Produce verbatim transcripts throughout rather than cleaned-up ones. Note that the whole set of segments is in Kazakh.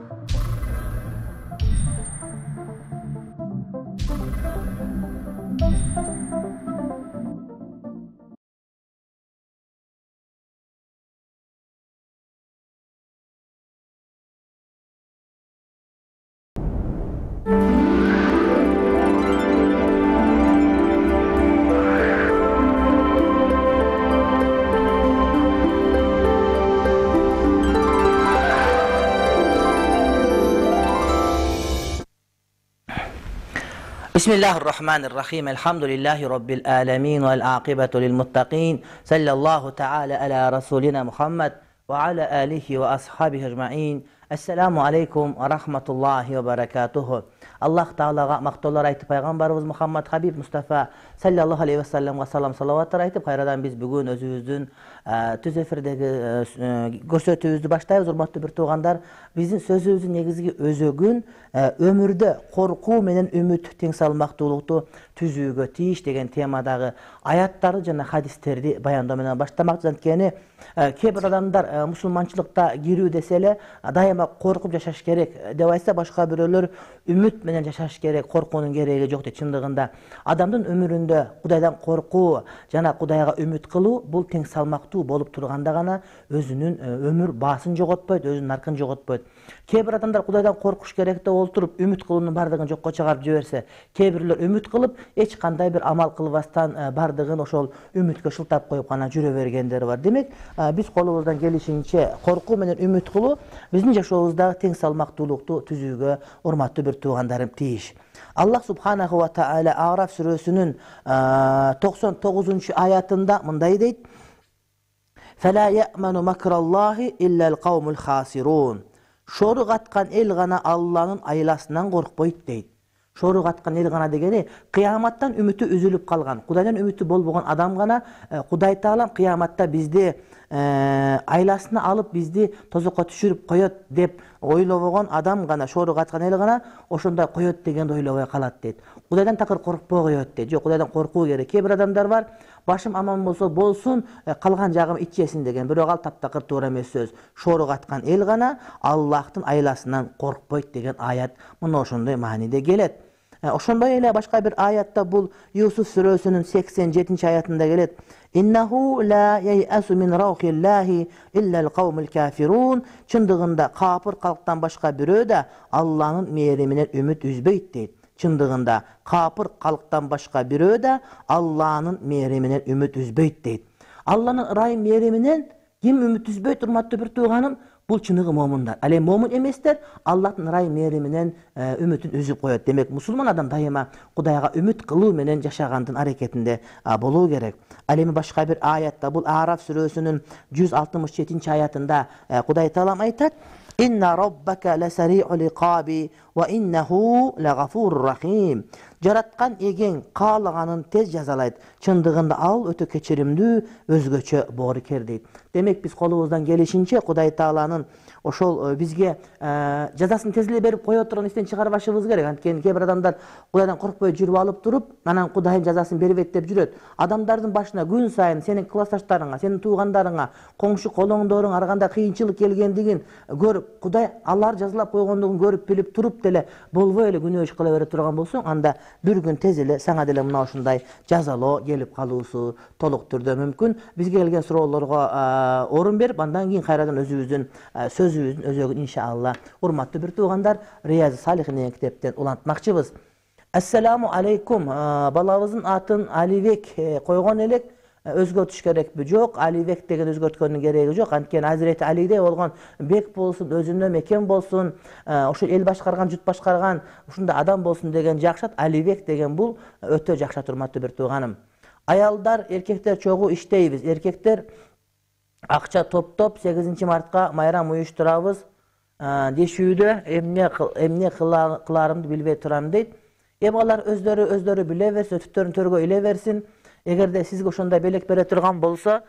Bismillahirrahmanirrahim. Elhamdülillahi Rabbil alemin vel akibetu lil muttaqin. Sallallahu teala ala Rasulina Muhammed ve ala alihi ve ashabihi ecma'in. Esselamu aleykum ve rahmetullahi ve berekatuhu. Allah Ta'alaga maqtollar aytib Peygamberimiz Muhammed Habib Mustafa sallallahu aleyhi ve sellem'e salam salavatlar aytib hayradan biz bugün özümüzdün tüz efirdegi görsötүүбүздү баштайбыз. Урматтуу бир туугандар, биздин сөзүбүздүн негизги өзөгүн өмүрдө коркуу менен үмүт тең салмактуулукту түзүүгө тийиш деген темадагы аяттарды жана хадистерди баяндоо менен баштамакчы. Анткени кээ бир адамдар мусулманчылыкта кирүү десе эле дайыма коркуп жашаш керек деп айтса, башка бирөөлөр үмүт менен жашаш керек, коркуунун кереги жок дейт. Чындыгында адамдын өмүрүндө Кудайдан коркуу жана Кудайга үмүт кылуу бул тең салмактуу болуп турганда гана өзүнүн өмүр баасын жоготпойт, өзүнүн наркын жоготпойт. Кээ бир адамдар Кудайдан коркуш керек деп олтуруп үмүт кылуунун бардыгын жокко чыгарып жиберсе, кээ бирлер үмүт кылып эч кандай бир амал кылбастан бардыгын ошол үмүткө шылтап коюп гана жүрө бергендери бар. Демек, биз колубуздан келишинче коркуу менен үмүт кылуу биздин жашообуздагы тең салмактуулукту түзүүгө, урматтуу бир туугандарым, тийиш. Allah Subhanahu wa Ta'ala Araf сүрөсүнүн токсон тогузунчу аятында мындай дейт: "Фала я'ману макраллахи иллал каумул хасирун." Шорук аткан эл гана Алланын айласынан коркпойт дейт. Шорук аткан эл гана дегени кыяматтан үмүтү үзүлүп калган, Кудайдан үмүтү болбогон адам гана Кудай Таалам кыяматта бизди айласына алып бизди тозокко түшүрүп коет деп ойлобогон адам гана, шорук аткан эл гана ошондой коет дегенди ойлобой калат дейт. Кудайдан такыр коркпой коет дейт. Жок, Кудайдан коркуу керек. Кээ бир адамдар бар, башым аман болсо болсун, калган жагым ичесин деген, бирок ал таптакыр туура эмес сөз. Шорук аткан эл гана Аллахтын айласынан коркпойт деген аят мына ошондой мааниде келет. Ошондой эле башка бир аятта, бул Юсуф сүрөсүнүн сексен жетинчи аятында келет: "Иннаху ла яйасу мин раухиллахи иллал каумул кафирун." Чындыгында капыр калктан башка бирөө да Алланын мээриминен үмүт үзбөйт дейт. Чындыгында капыр калктан башка бирөө да Алланын мээриминен үмүт үзбөйт дейт. Алланын ырайым мээриминен ким үмүт үзбөйт, урматтуу бир тууганым? Бул чыныгы момундар. Ал эми момун эместер Аллахтын ырайым мээриминен үмүтүн үзүп коет. Демек, мусулман адам дайыма Кудайга үмүт кылуу менен жашагандын аракетинде болуу керек. Ал эми башка бир аятта, бул Араф сүрөсүнүн жүз алтымыш жетинчи аятында Кудай Таалам айтат: "Инна роббака ласари'ул иқаби ва иннаху лагафурур рахим." Жараткан эгең каалаганын тез жазалайт. Чындыгында ал өтө кечиримдүү, өзгөчө боорукер дейт. Демек, биз колубуздан келишинче Кудай Тааланын ошол бизге жазасын тез эле берип кое турган истен чыгарбашыбыз керек. Анткени кээ бир адамдар Кудайдан коркпой жүрүп алып туруп, анан Кудайдын жазасын бербейт деп жүрөт. Адамдардын башына күн сайын сенин классташтарыңа, сенин туугандарыңа, коңшу колоңдоруң ар кандай кыйынчылык келгендигин көрүп, Кудай алар жазалап койгондугун көрүп билип туруп деле болбой эле күнөө иш кыла бере турган болсоң, анда бир күн тез эле сага деле мына ушундай жазалоо келип калуусу толук түрдө мүмкүн. Бизге келген суроолорго орун берип, андан кийин кайрадан өзүбүздүн сөзүбүздүн өзөгүн иншалла урматтуу бир туугандар Рияз Салихин деген китептен улантмакчыбыз. Ассаламу алейкум. Балабыздын атын Алибек койгон элек, өзгөртүш керекпи? Жок, Алибек деген өзгөрткөндүн кереги жок. Анткени Азирети Алидей болгон бек болсун, өзүнө мекен болсун, ошо эл башкарган, жут башкарган ушундай адам болсун деген жакшат. Алибек деген бул өтө жакшат, урматтуу бир тууганым. Аялдар, эркектер чогуу иштейбиз. Эркектер акча топтоп сегизинчи мартка майрам уюштурабыз дешүүдө, эмне эмне кыларымды билбей турам дейт. Эми алар өздөрү өздөрү биле берсин, өтүттөрүн төргө иле берсин. Эгерде сизге ошондой белек бере турган болсо,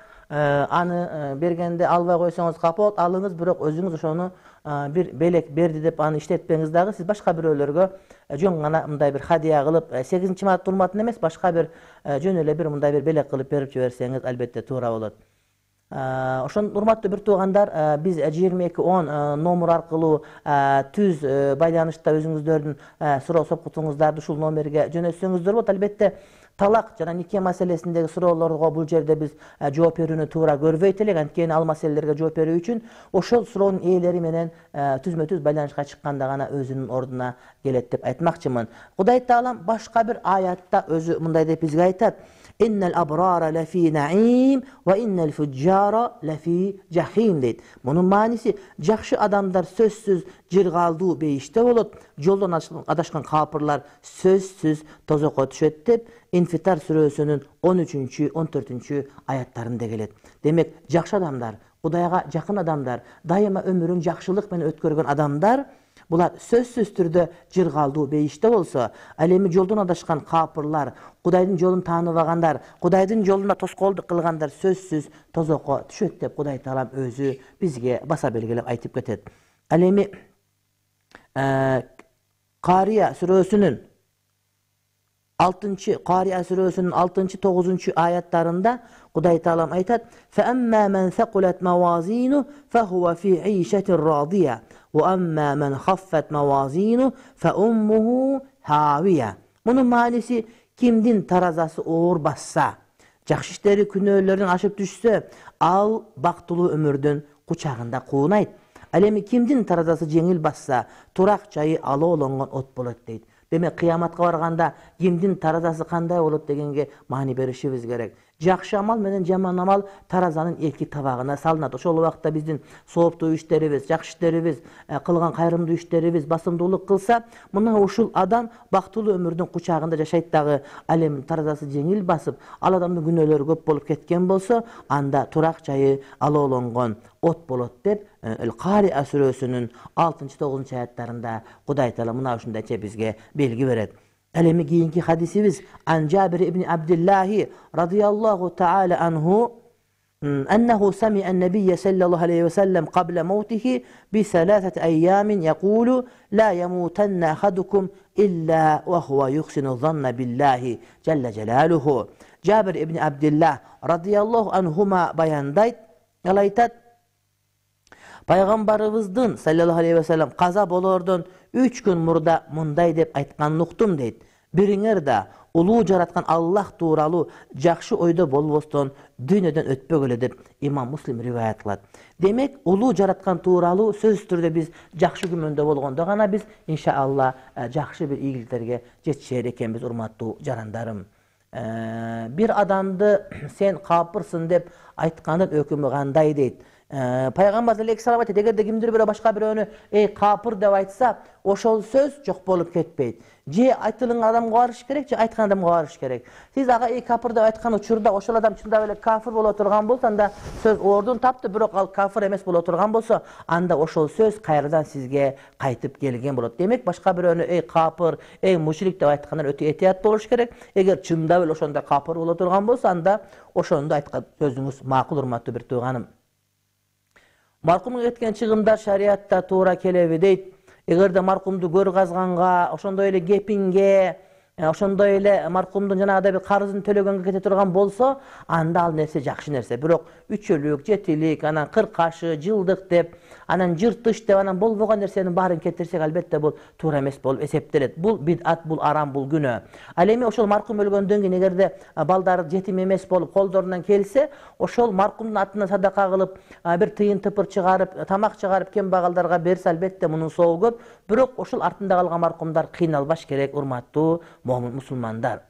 аны бергенде албай койсоңуз капот, алыңыз, бирок өзүңүз ошону бир белек берди деп аны иштетпеңиз дагы. Сиз башка бирөөлөргө жөн гана мындай бир хадия кылып, сегизинчи март урматын эмес, башка бир жөн эле бир мындай бир белек кылып берип жиберсеңиз албетте туура болот. Ошон урматтуу бир туугандар, биз жыйырма эки он номер аркылуу түз байланышта өзүңүздөрдүн суроо сопкутуңуздарды ушул номерге жөнөтсөңүздөр болот. Албетте талак жана нике маселесиндеги суроолорго бул жерде биз жооп берүүнү туура көрбөйт элек. Анткени ал маселелерге жооп берүү үчүн ошол суроонун ээлери менен түзмө түз байланышка чыкканда гана өзүнүн ордуна келет деп айтмакчымын. Кудай Таалам башка бир аятта өзү мындай деп бизге айтат: «Иннел абрара лафи наим ва иннел фуджара лафи жахим» дейт. Мунун мааниси жакшы адамдар сөзсүз жыргалдуу бейиште болот, жолдон адашкан капырлар сөзсүз тозокко түшөт деп Инфитар сүрөсүнүн он үчүнчү он төртүнчү аяттарында келет. Демек, жакшы адамдар, Кудайга жакын адамдар, дайыма өмүрүн жакшылык менен өткөргөн адамдар, булар сөзсүз түрдө жыргалдуу бейиште болсо, ал эми жолдон адашкан капырлар, Кудайдын жолун тааныбагандар, Кудайдын жолуна тоскоолдук кылгандар сөзсүз тозокко түшөт деп Кудай Таалам өзү бизге баса белгилеп айтып кетет. Ал эми Кария сүрөсүнүн алтынчы Кария сүрөсүнүн алтынчы тогузунчу аяттарында Кудай Таалам айтат: «Фаамма ман сакулат мавазину фахува фи ишатин радия, ва амма ман хаффат мавазину фауммуху хавия». Мунун мааниси кимдин таразасы оор басса, жакшы иштери күнөөлөрүн ашып түшсө, ал бактылуу өмүрдүн кучагында куунайт. Ал эми кимдин таразасы жеңил басса, турак жайы алоолонгон от болот дейт. Демек, кыяматка барганда кимдин таразасы кандай болот дегенге маани беришибиз керек. Жакшы амал менен жаман амал таразанын эки табагына салынат. Ошол убакта биздин сооптуу иштерибиз, жакшы иштерибиз, кылган кайрымдуу иштерибиз басымдуулук кылса, мына ушул адам бактылуу өмүрдүн кучагында жашайт дагы. Ал эми таразасы жеңил басып, ал адамдын күнөөлөрү көп болуп кеткен болсо, анда турак жайы алоолонгон от болот деп Кария сүрөсүнүн алтынчы тогузунчу аяттарында Кудай Таала мына ушундайча бизге белги берет. Ал эми кийинки хадисибиз Ан Жабир ибн Абдиллахи радияллаху таала анху أنه سمع النبي صلى الله عليه وسلم قبل موته بثلاثة أيام يقول لا يموتن أحدكم إلا وهو يحسن الظن بالله جل جلاله. Jabir ibn Abdillah radiyallahu anhuma bayandayt, alaytat: Пайгамбарыбыздын саллаллаху алейхи ва саллям каза болордон үч күн мурда мындай деп айтканын уктум дейт: Бириңер да улуу жараткан Аллах тууралуу жакшы ойдо болбостон дүйнөдөн өтпөгөлө деп Имам Муслим риваят кылат. Демек, улуу жараткан тууралуу сөзсүз түрдө биз жакшы күмөндө болгондо гана биз иншаалла жакшы бир ийгиликтерге жетишер экенбиз, урматтуу жарандарым. Бир адамды сен капырсың деп айткандын өкүмү кандай дейт? Пайгамбар алейхиссалам айтат: эгерде кимдир бирөө башка бирөөнү эй капыр деп айтса, ошол сөз жок болуп кетпейт. Же айтылган адамга барыш керек, же айткан адамга барыш керек. Сиз ага эй капыр деп айткан учурда ошол адам чындап эле кафир боло турган болсо, анда сөз ордун тапты, бирок ал кафир эмес боло турган болсо, анда ошол сөз кайрадан сизге кайтып келген болот. Демек, башка бирөөнү эй капыр, эй мушрик деп айткандан өтө этият болуш керек. Эгер чындап эле ошондой капыр боло турган болсо, анда ошондо айткан сөзүңүз макул, урматтуу бир тууганым. Маркумга кеткен чыгымдар шариатта туура келеби дейт. Эгерде маркумду көр казганга, ошондой эле кепинге, ошондой эле маркумдун жанагыдай бир карызын төлөгөнгө кете турган болсо, анда ал нерсе жакшы нерсе. Бирок үчөлүк, жетилик, анан кыркашы, жылдык деп, анан жыртыш деп, анан болбогон нерсенин баарын кетирсек, албетте бул туура эмес болуп эсептелет. Бул бидат, бул арам, бул күнөө. Ал эми ошол маркум өлгөндөн кийин эгерде балдары жетим эмес болуп колдорунан келсе, ошол маркумдун атына садака кылып, бир тыйын тыпыр чыгарып, тамак чыгарып кембагалдарга берсе, албетте мунун соогу көп. Бирок ошол артында калган маркумдар кыйналбаш керек, урматтуу момун мусулмандар.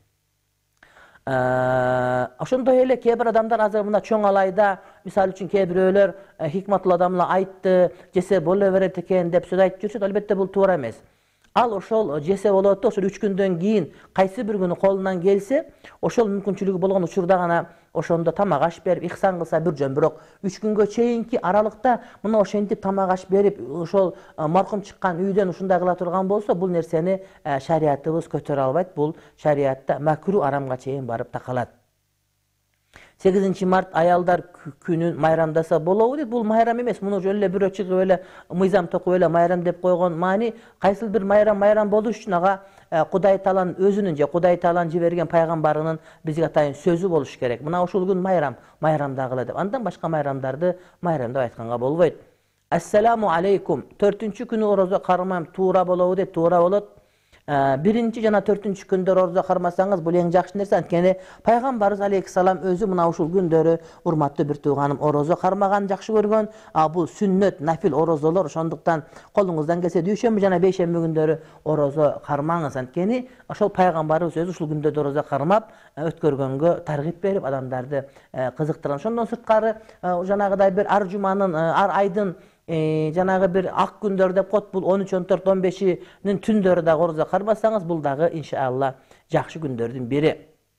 Ошондой эле кээ бир адамдар азыр мына чоң алайда, мисалы үчүн кээ бирөөлөр хикматтуу адамлар айтты, жесе боло берет экен деп сөз айтып жүрүшөт, албетте бул туура эмес. Ал ошол жесе болот да, ошол үч күндөн кийин кайсы бир күнү колунан келсе, ошол мүмкүнчүлүгү болгон учурда гана ошондо тамак аш берип ихсан кылса бир жөн. Бирок үч күнгө чейинки аралыкта мына ошентип тамак аш берип, ошол маркум чыккан үйдөн ушундай кыла турган болсо, бул нерсени шариатыбыз көтөрө албайт. Бул шариатта макру, арамга чейин барып такалат. sekizinci mart ayaldar günün mayramdasa bolobу дейт. Бул майрам эмес. Муну эле бирөө чыгып эле мыйзам токуп эле майрам деп койгон маани кайсыл бир майрам майрам болуш үчүн ага Кудай Тааланын өзүнүн же Кудай Тааланын жиберген пайгамбарынын бизге атайын сөзү болуш керек. Мына ушул күн майрам, майрамдагыла деп. Андан башка майрамдарды майрам деп айтканга болбойт. Ассаламу алейкум. төртүнчү күнү орозо кармам туура болобу дейт. Туура болот. Биринчи жана төртүнчү күндөр орозо кармасаңыз бул эң жакшы нерсе. Анткени пайгамбарыбыз алейхиссалам өзү мына ушул күндөрү урматтуу бир тууганым орозо кармаган жакшы көргөн. А бул сүннөт, нафил орозолор. Ошондуктан колуңуздан келсе дүйшөмбү жана бейшемби күндөрү орозо кармаңыз. Анткени ошол пайгамбарыбыз өзү ушул күндөрдө орозо кармап өткөргөнгө таргип берип адамдарды кызыктырган. Ошондон сырткары жанагыдай бир ар жуманын, ар айдын жанагы бир ак күндөр деп коет. Бул он үч, он төрт, он бешинин түндөрү дагы орозо кармасаңыз бул дагы иншалла жакшы күндөрдүн бири.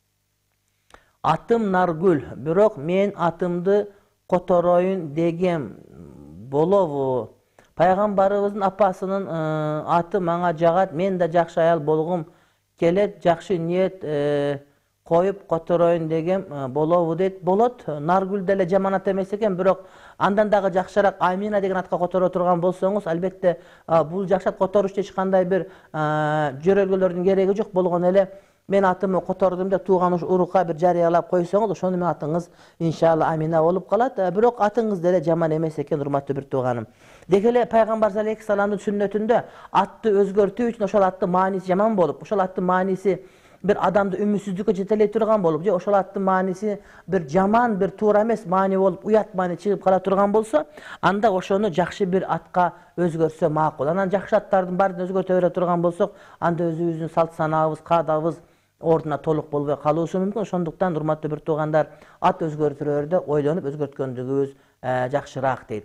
Атым Наргүл, бирок мен атымды котороюн дегем болобу? Пайгамбарыбыздын апасынын аты мага жагат. Мен да жакшы аял болгум келет. Жакшы ниет коюп котороюн дегем болобу дейт. Болот. Наргүл деле жаман ат эмес экен, бирок андан дагы жакшыраак Амина деген атка которо турган болсоңуз, албетте бул жакшы ат которушта эч кандай бир жөрөлгөлөрдүн кереги жок. Болгон эле мен атымды котордум деп тууган урукка бир жарыялап койсоңуз, ошону менен атыңыз иншалла Амина болуп калат. Бирок атыңыз деле жаман эмес экен, урматтуу бир тууганым. Деги эле пайгамбар алейхиссаламдын сүннөтүндө атты өзгөртүү үчүн ошол аттын мааниси жаман болуп, ошол аттын мааниси bir adamды үмүтсүздүккө жетелей турган болуп, же ошол аттын мааниси бир жаман, бир туура эмес маани болуп, уят маани чыгып кала турган болсо, анда ошону жакшы бир атка өзгөрсө макул. Анан жакшы аттардын баарын өзгөртө бере турган болсок, анда өзүбүздүн салт санаабыз, каадабыз ордуна толук болбой калышы мүмкүн. Ошондуктан урматтуу бир туугандар, ат өзгөртүрөрдө ойлонуп өзгөрткөндүгүбүз жакшыраак дейт.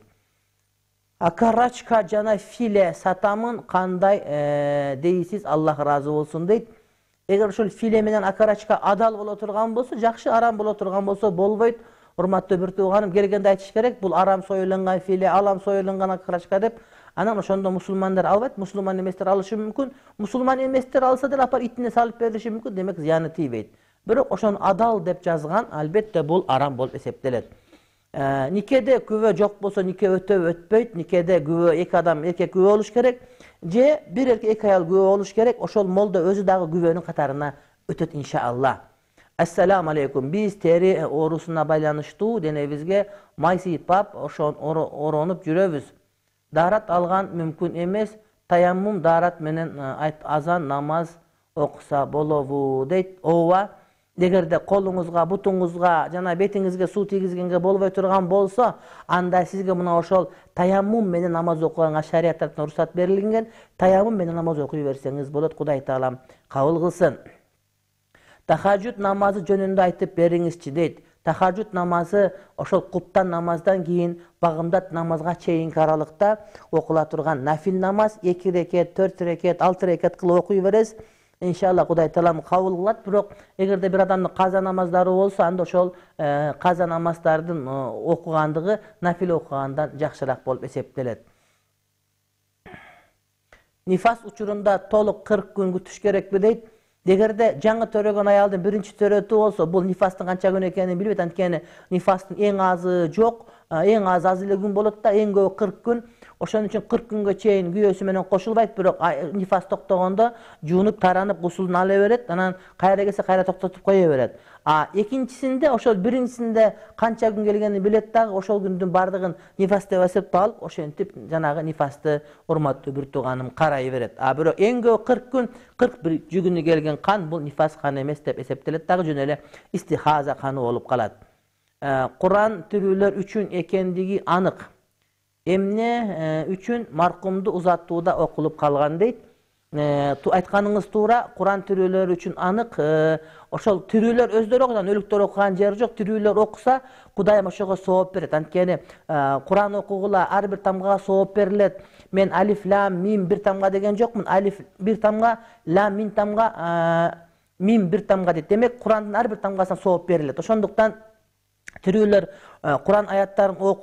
Карачка жана филе сатамын, кандай дейсиз, Аллах ыраазы болсун дейт. Эгер ошол филе менен акарачка адал боло турган болсо, жакшы, арам боло турган болсо болбойт. Урматтуу бир тууганым, келгенде айтыш керек, бул арам союлган филе, алам союлган акарачка деп. Анан ошондо мусулмандар албайт, мусулман эместер алышы мүмкүн. Мусулман эместер алса деле апар итине салып бериши мүмкүн, демек зыяны тийбейт. Бирок ошону адал деп жазган, албетте бул арам болуп эсептелет. Никеде күбө жок болсо нике өтөбү өтпөйт. Никеде күбө эки адам, эркек күбө болуш керек. Же бир эркек эки аял күбө болуш керек. Ошол молдо өзү дагы күбөнүн катарына өтөт иншалла. Ассаламу алейкум. Биз тери оорусуна байланыштуу денебизге май сыйпап, ошон оронуп жүрөбүз. Дарат алган мүмкүн эмес. Таяммум дарат менен азан намаз окуса болобу дейт. Ооба. Эгерде колуңузга, бутуңузга жана бетиңизге суу тийгизгенге болбой турган болсо, анда сизге мына ошол таяммум менен намаз окуганга шарият тарапынан уруксат берилген. Таяммум менен намаз окуй берсеңиз болот, Кудай Таалам кабыл кылсын. Тахажжуд намазы жөнүндө айтып бериңизчи дейт. Тахажжуд намазы ошол куптан намаздан кийин багымдат намазга чейинки аралыкта окула турган нафил намаз, эки рекет, төрт рекет, алты рекет кылып окуй бересиз. İnşallah Kuday Talam kabul kılat. Bırak eğer de bir adamın kaza namazları olsa, anda ошол kaza namazlarının okugandığı nafil okugandan жақшыраак болуп эсептелет. Nifas uçurunda толук кырк күн күтүш керекпи дейт. Эгерде жаңы төрөгөн аялдын биринчи төрөтү болсо, бул нифастын канча күн экенин билбейт. Анткени нифастын эң азы жок, эң аз аз эле күн болот да, эң көбү кырк күн. Ошон үчүн кырк күнгө чейин күйөөсү менен кошулбайт, бирок нифас токтогондо жуунуп, таранып, гусулун ала берет, анан кайра келсе кайра токтотуп кое берет. А экинчисинде, ошол биринчисинде канча күн келгенин билет дагы, ошол күндүн бардыгын нифас деп эсептеп алып, ошентип жанагы нифасты урматтуу бир тууганым карай берет. А бирок эң көбү кырк күн, кырк бир күнү келген кан бул нифас каны эмес деп эсептелет дагы, жөн эле истихаза каны болуп калат. Куран тирүүлөр үчүн экендиги анык. Эмне үчүн маркумду узаттууда окулуп калган дейт. Айтканыңыз туура, Куран тирүүлөр үчүн анык. Ошол тирүүлөр өздөрү окуган, өлүктөр окуган жери жок. Тирүүлөр окуса, Кудайым ошого сооп берет. Анткени Куран окугула ар бир тамгага сооп берилет. Мен алиф, лам, мим бир тамга деген жокмун. Алиф бир тамга, лам мим тамга, мим бир тамга дейт. Демек, Курандын ар бир тамгасына сооп берилет. Ошондуктан тирүүлөр Куран аяттарын окуп,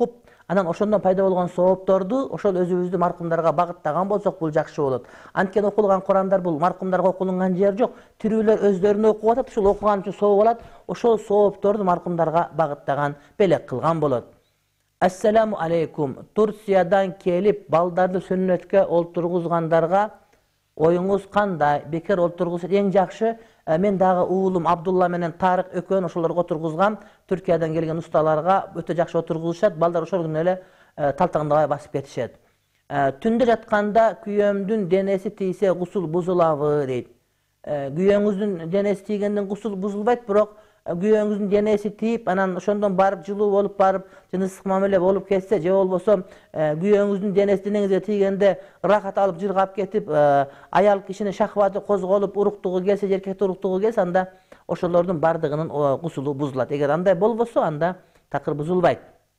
Анан ошондон пайда болгон соопторду ошол өзүбүздү маркумдарга багыттаган болсок бул жакшы болот. Анткени окулган Курандар бул маркумдарга окулунган жер жок. Тирүүлөр өздөрүнө окуп атат, ушул окуган үчүн сооп алат. Ошол соопторду маркумдарга багыттаган, белек кылган болот. Ассаламу алейкум. Турциядан келип балдарды сүннөткө олтургузгандарга оюңуз кандай? Бекер олтургузса эң жакшы. Мен дагы уулум Абдулла менен Тарык экөөнү ошолорго отургузгам. Түркиядан келген усталарга өтө жакшы отургузушат. Балдар ошол күнү эле талтаңдабай басып кетишет. Түндө жатканда күйөөмдүн денеси тийсе гусул бузулабы дейт. Күйөөңүздүн денеси тийгенден гусул бузулбайт, бирок күйөөңүздүн денеси тийип, анан ошондон барып жылуу болуп барып, жыныстык мамиле болуп кетсе, же болбосо күйөөңүздүн денеси денеңизге тийгенде ырахат алып жыргап кетип, аял кишинин шахваты козголуп, уруктугу келсе, эркектин уруктугу келсе, анда ошолордун бардыгынын гусулу бузулат. Эгер андай болбосо, анда такыр бузулбайт.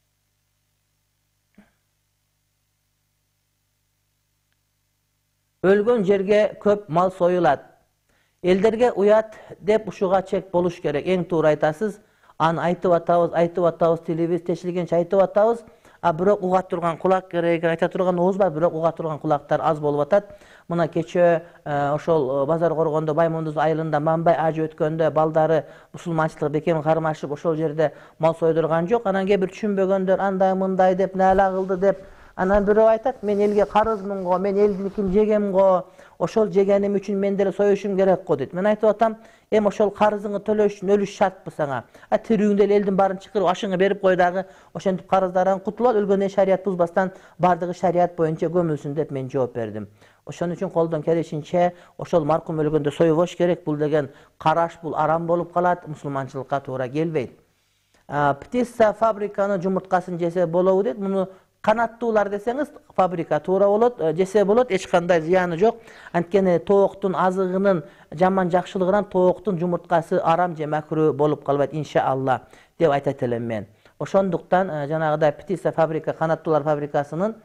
Өлгөн жерге көп мал союлат. Элдерге уят деп ушуга чек болуш керек. Эң туура айтасыз. Аны айтып атабыз, айтып атабыз, тилибиз тешилгенче айтып атабыз. А бирок уга турган кулак керек, айта турган ооз бар, бирок уга турган кулактар аз болуп атат. Мына кече ошол базар коргондо Баймондуз айылында Мамбай ажы өткөндө балдары мусулманчылык бекем кармашып ошол жерде мал сойдурган жок. Анан кээ бир түшүнбөгөндөр андай мындай деп, нала кылды деп, анан бирөө айтат, мен элге карызмын го, мен элдикин жегем го, ошол жегеним үчүн мен деле союшум керек го дейт. Мен айтып атам, эми ошол карызыңы төлөш үчүн өлүш шартпы сага? А тирүүңдө эле элдин баарын чакырып ашыңы берип кой дагы, ошентип карыздардан кутулат, өлгөндөн шарият бузбастан бардыгы шарият боюнча көмүлсүн деп мен жооп бердим. Ошон үчүн колдон келишинче ошол маркум өлгөндө союбош керек. Бул деген караш, бул арам болуп калат, мусулманчылыкка туура келбейт. Птица фабриканын жумурткасын жесе болобу дейт. Муну канаттуулар десеңиз, фабрика туура болот, жесе болот, эч кандай зыяны жок. Анткени тооктун азыгынын жаман жакшылыгынан тооктун жумурткасы арам же макруу болуп калбайт, иншаалла деп айтат элем мен. Ошондуктан жанагыдай птица фабрика, канаттуулар фабрикасынын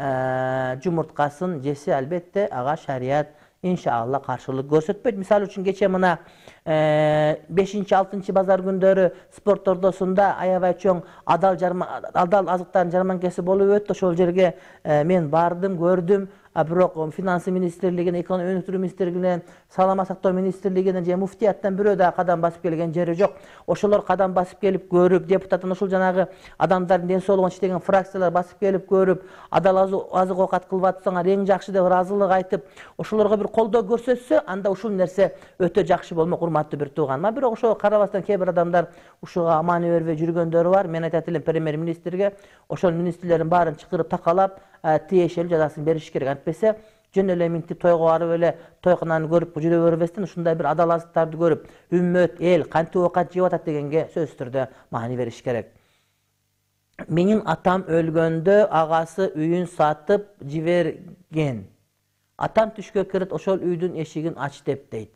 жумурткасын жесе албетте ага шарият иншаалла каршылык көрсөтпөйт. Мисалы үчүн кече мына бешинчи алтынчы базар күндөрү спорт ордосунда аябай чоң адал адал азыктардын жарманкеси болуп өттү. Ошол жерге мен бардым, көрдүм. Бирок финансы министрлигинен, экономия өнүктүрүү министрлигинен, саламат сактоо министрлигинен же муфтияттан бирөө да кадам басып келген жери жок. Ошолор кадам басып келип көрүп, депутаттын ушул жанагы адамдардын ден соолугун иштеген фракциялар басып келип көрүп, адал азык оокат кылып атсаңар эң жакшы деп ыраазылык айтып, ошолорго бир колдоо көрсөтсө, анда ушул нерсе өтө жакшы болмок, урматтуу бир туугандар. Бирок ошого карабастан кээ бир адамдар ушуга маани бербей жүргөндөрү бар. Мен айтат элем премьер-министрге ошол министрлердин баарын чакырып такалап, тиешелүү жазасын бериш керек. Антпесе жөн эле минтип тойго барып эле тойкунаны көрүп жүрө бербестен ушундай бир адал азыктарды көрүп, үммөт, эл кантип оокат жеп атат дегенге сөзсүз түрдө маани бериш керек. Менин атам өлгөндө агасы үйүн сатып жиберген. Атам түшкө кирет, ошол үйдүн эшигин ач деп дейт.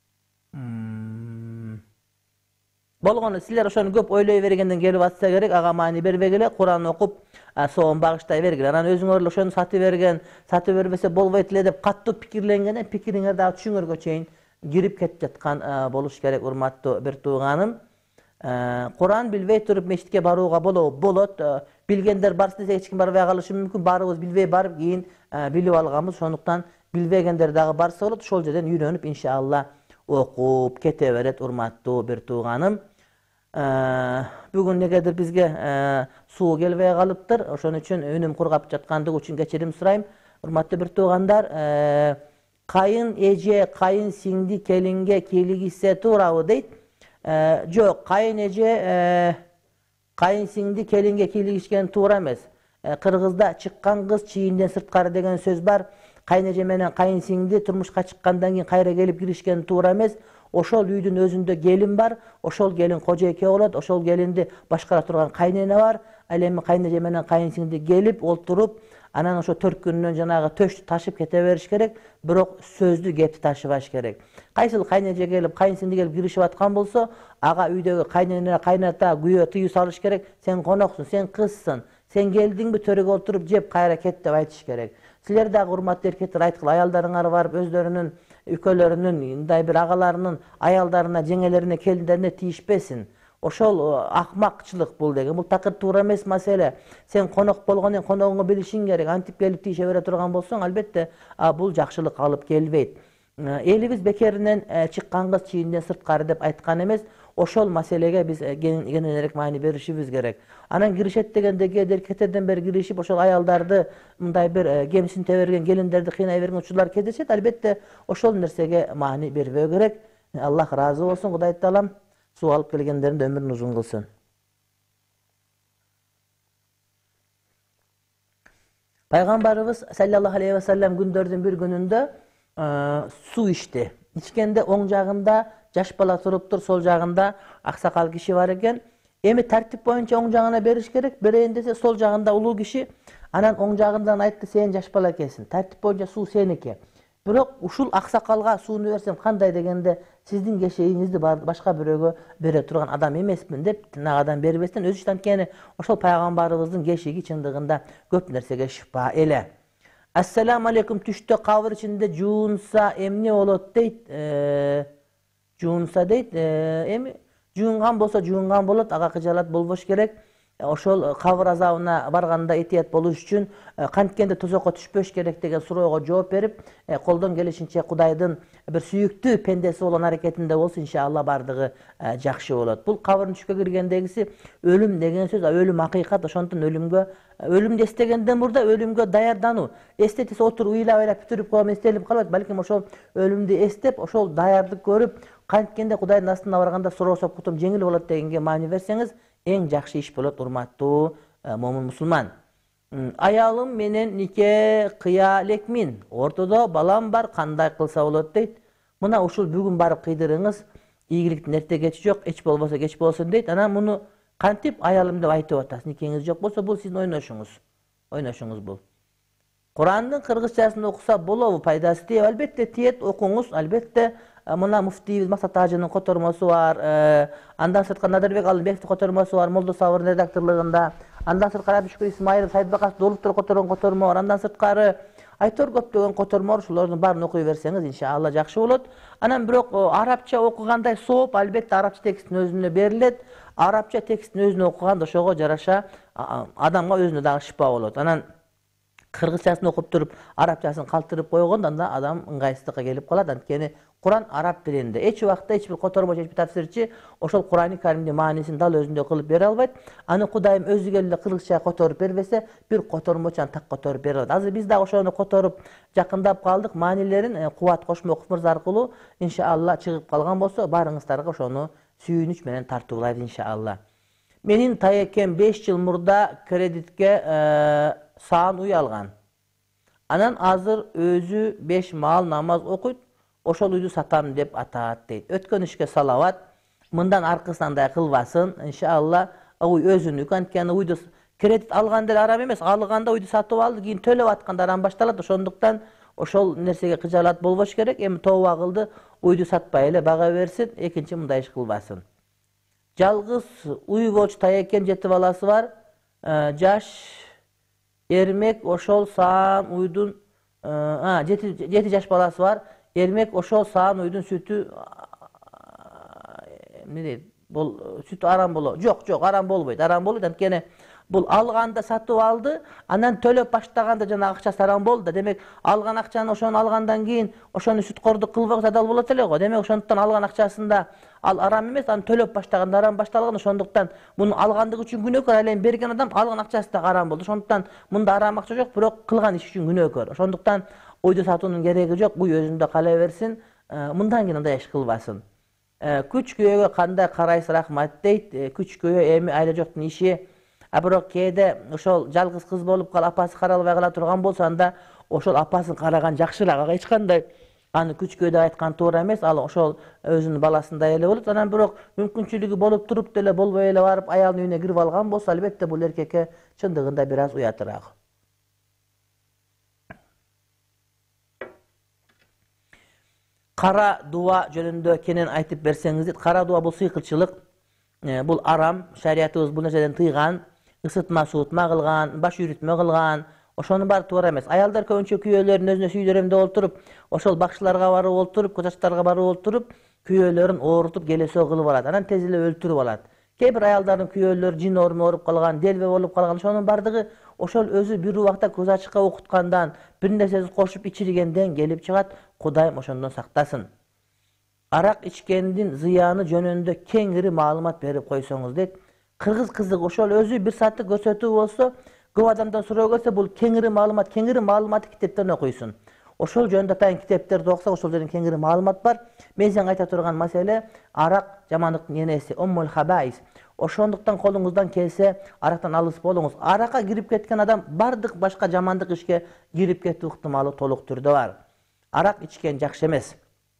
Болгону силер ошону көп ойлой бергенден келип атса керек, ага маани бербегиле, Куран окуп, соон багыштай бергиле. Анан өзүңөр эле ошону сатып берген, сатып бербесе болбойт эле деп катуу пикирленгенден пикириңер дагы түшүңөргө чейин кирип кетип жаткан болуш керек, урматтуу бир тууганым. Куран билбей туруп мечитке барууга болобу? Болот. Билгендер барсын десе эч ким барбай калышы мүмкүн. Баарыбыз билбей барып, кийин билип алганбыз. Ошондуктан билбегендер дагы барса болот. Ошол жерден үйрөнүп, иншаалла окуп кете берет, урматтуу бир тууганым. Бүгүн негедир бизге суу келбей калыптыр. Ошон үчүн үнүм кургап жаткандыгы үчүн кечирим сурайм. Урматтуу бир туугандар, кайын эже, кайын сиңди келинге кийлигишсе туурабы дейт. Жок, кайын эже, кайын сиңди келинге кийлигишкен туура эмес. Кыргызда чыккан кыз чийинден сырткары деген сөз бар. Кайын эже менен кайын сиңди турмушка чыккандан кийин кайра келип киришкен туура эмес. Ошол үйдүн өзүндө келин бар, ошол келин кожойке болот, ошол келинди башкара турган кайнене бар. Ал эми кайын эже менен кайын сиңди келип, олтуруп, анан ошо төрт күнүнөн жанагы төштү ташып кете бериш керек, бирок сөздү кепти ташыбаш керек. Кайсыл кайын эже келип, кайын сиңди келип киришип аткан болсо, ага үйдөгү кайнене, кайната, күйөө тыюу салыш керек. Сен коноксуң, сен кызсың, сен келдиңби төрөгө олтуруп жеп кайра кет деп айтыш керек. Силер дагы урматтуу эркектер айткыла, аялдарыңар барып өздөрүнүн үкөлөрүнүн, мындай бир агаларынын аялдарына, жеңелерине, келиндерине тийишпесин. Ошол акмакчылык бул деген. Бул такыр туура эмес маселе. Сен конок болгондон коногуңду билишиң керек. Антип келип тийише бере турган болсоң, албетте бул жакшылык алып келбейт. Элибиз бекеринен чыккан кыз чийинден сырткары деп айткан эмес. Ошол маселеге биз кененирээк маани беришибиз керек. Анан киришет дегенде кээде кетерден бери киришип, ошол аялдарды мындай бир кемсинте берген, келиндерди кыйнай берген учурлар кездешет. Албетте ошол нерсеге маани бербөө керек. Аллах разы болсун, Кудай Таалам суу алып келгендеринин өмүрүн узун кылсын. Пайгамбарыбыз саллаллаху алейхи ва саллям күндөрдүн бир күнүндө суу ичти. Ичкенде оң жагында жаш бала туруптур, сол жагында аксакал киши бар экен. Эми тартип боюнча оң жагына бериш керек. Берейин десе сол жагында улуу киши, анан оң жагындан айтты, сен жаш бала экенсиң. Тартип боюнча суу сеники. Бирок ушул аксакалга сууну берсем кандай дегенде, сиздин кешегиңизди башка бирөөгө бере турган адам эмесмин деп тинагадан бербестен өзү анткени ошол пайгамбарыбыздын кешеги чындыгында көп нерсеге шифа эле. Ассаламу алейкум, түштө кабыр ичинде жуунса эмне болот дейт. Жуунса дейт, эми жуунган болсо жуунган болот, ага кыжалат болбош керек. Ошол кабыр азабына барганда этият болуш үчүн канткенде тозокко түшпөш керек деген суроого жооп берип, колдон келишинче Кудайдын бир сүйүктүү пендеси болгон аракетинде болсо, иншалла бардыгы жакшы болот. Бул кабырдын түшкө киргендегиси өлүм деген сөз, өлүм акыйкат, ошондон өлүмгө, өлүмдү эстегенден мурда өлүмгө даярдануу. Эстетисе отуруп уйлап уйлап бүтүрүп коем, эстелип калбайт, балким ошол өлүмдү эстеп, ошол даярдык көрүп, канткенде Кудайдын астына барганда суроо сопкутум жеңил болот дегенге маани берсеңиз, эң жакшы иш болот, урматтуу момун мусулман. Аялым менен нике кыя элекмин. Ортодо балам бар, кандай кылса болот дейт. Мына ушул бүгүн барып кыйдырыңыз, ийгиликтин эрте кечи жок, эч болбосо кеч болсун дейт. Анан муну кантип аялым деп айтып атасыз? Никеңиз жок болсо, бул сиздин ойношуңуз. Ойношуңуз бул. Курандын кыргызчасын окуса болобу? Пайдасы тиет? Албетте тиет, окуңуз, албетте. Мына муфтийбиз Максат Ажынын котормосу бар, андан сырткары Надырбек Алымбековдун котормосу бар, Молдо Сабырдын редакторлугунда, андан сырткары Абишкүл Исмаилов, Сайдбакасов Долуктор которгон котормо бар, андан сырткары айтор көптөгөн котормор, ушулардын баарын окуй берсеңиз, иншалла жакшы болот. Анан бирок арабча окугандай сооп, албетте арабча тексттин өзүнө берилет. Арабча тексттин өзүнө окуганда ошого жараша адамга өзүнө дагы шифа болот. Анан кыргызчасын окуп туруп, арабчасын калтырып койгондо анда адам ыңгайсыздыкка келип калат. Анткени Куран араб тилинде. Эч убакта эч бир котормочу, эч бир тафсирчи ошол Курани Каримдин маанисин дал өзүндөй кылып бере албайт. Аны Кудайым өзү келе кыргызча которуп бербесе, бир котормочу так которуп бере алат. Азыр биз дагы ошону которуп жакындап калдык. Маанилерин Кубат Кошмоков мырза аркылуу иншалла чыгып калган болсо, баарыңыздарга ошону сүйүнүч менен тартуулайт иншалла. Менин таекем беш жыл мурда кредитке саан уй алган. Анан азыр өзү беш маал намаз окуйт. Ошол үйдү сатам деп атаат дейт. Өткөн ишке салават, мындан аркысынан кылбасын, иншалла уй өзүнүк. Анткени уйду кредит алган деле арам эмес, алганда уйду сатып алды, кийин төлөп атканда арам башталат. Ошондуктан ошол нерсеге кыжалат болбош керек. Эми тооба кылды, уйду сатпай эле бага берсин, экинчи мындай иш кылбасын. Жалгыз уй болчу таекем жети баласы бар, жаш эрмек ошол саан уйдун жети жаш баласы бар. Эрмек ошол саан уйдун сүтү эмне дейт? Бул сүтү арам боло. Жок, жок, арам болбойт. Арам болбойт. Анткени бул алганда сатып алды, анан төлөп баштаганда жана акчасы арам болду. Демек, алган акчаны ошону алгандан кийин ошону сүткордук кылбаган адал болот эле го. Демек, ошондуктан алган акчасында ал арам эмес, аны төлөп баштаганда арам башталган. Ошондуктан муну алгандыгы үчүн күнөөкөр, ал эми берген адам алган акчасы да арам болду. Ошондуктан мында арам акча жок, бирок кылган иш үчүн күнөөкөр. Ошондуктан уйду сатуунун кереги жок, уй өзүндө кала берсин, мындан кийин андай иш кылбасын. Күч күйөөгө кандай карайсыз, рахмат дейт. Күч күйөө эми айла жоктун иши. А бирок кээде ошол жалгыз кыз болуп калып, апасы каралбай кала турган болсо, анда ошол апасын караган жакшыраак. Ага эч кандай аны күч күйөө деп айткан туура эмес. Ал ошол өзүнүн баласындай эле болот. Анан бирок мүмкүнчүлүгү болуп туруп деле болбой эле барып аялдын үйүнө кирип алган болсо, албетте бул эркекке чындыгында бир аз уятыраак. Кара дуа жөнүндө кенен айтып берсеңиз дейт. Кара дуа бул сыйкырчылык, бул арам, шариятыбыз бул нерседен тыйган, ысытма суутма кылган, баш үйрүтмө кылган, ошонун баары туура эмес. Аялдар көбүнчө күйөөлөрүн өзүнө сүйдөрөм деп олтуруп, ошол бакчыларга барып олтуруп, кочачтарга барып олтуруп, күйөөлөрүн оорутуп, келесөө кылып алат. Анан тез эле өлтүрүп алат. Keybir ayalların kүйölөр jin orunu orup kalgan, delve olup kalgan, şonun bardygy oşol özü bir wagtda göz açıkka okutkandan, bir nersesiz koşup içirgenden gelip çıgat. Kudayım oşondan saktasın. Arak içkendin ziyanı jönündө kengiri malumat berip koysoňuz deyt. Kırgız kızık oşol özü bir saatlik görsötүү bolsa, көп adamdan suroo gelse bul kengiri malumat, kengiri malumatı kitaplarına koysun. Oşol jönündө ataýın kitaptарды oksa oşol жерден kengiri malumat bar. Men sen ayta turgan mesele arak jamanlıktın yenesi, ummul habais. Oşonduktan kolunuzdan kelse araktan alыс bolуңуз. Araka girip ketken adam bardyk başka jamandyk işke girip ketүү ıhtimaly toluk türde var. Arak içken jakşı emes.